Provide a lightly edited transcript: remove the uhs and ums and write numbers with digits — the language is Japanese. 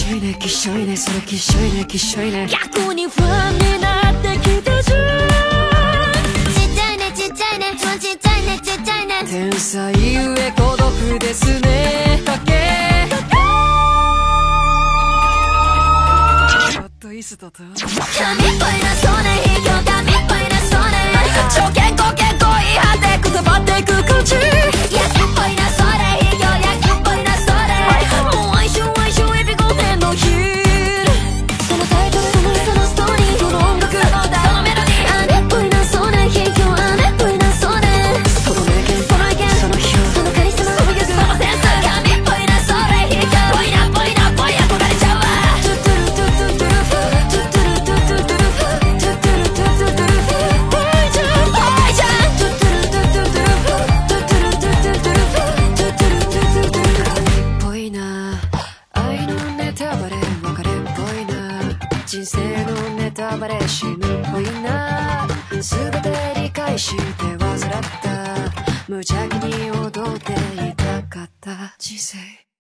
しょいねきっしょいねそれきっしょいねきっしょいね逆に不安になってきたじゃん。 ちっちゃいねちっちゃいねちっちゃいねちっちゃいね天才ゆえ孤独ですねかけちょっとイスとと神っぽいなそうね卑怯神っぽいなそうね超健康健康違反でくたばっていく感じ野球っぽいなそれ卑怯野球っぽいなそれもう哀愁エビゴテンのヒールそのタイトルそのストーリーその音楽そのメロディー姉っぽいなそうね卑怯姉っぽいなそうねその名言その意見その表そのカリスマそのギャグそのセンス神っぽいなそれ卑怯ぽいなぽいなぽい憧れちゃうわトゥトゥルトゥトゥトゥルフトゥトゥルトゥトゥトゥルフトゥトゥルトゥトゥトゥルフぽいじゃんぽいじゃんトゥトゥルトゥトゥトゥルフトゥトゥルトゥトゥトゥルフトゥトゥルトゥトゥトゥルフ神っぽいな愛のネタバレ別れっぽいな人生のネタバレ死ぬっぽいな全て理解して患った無邪気に踊っていたかった人生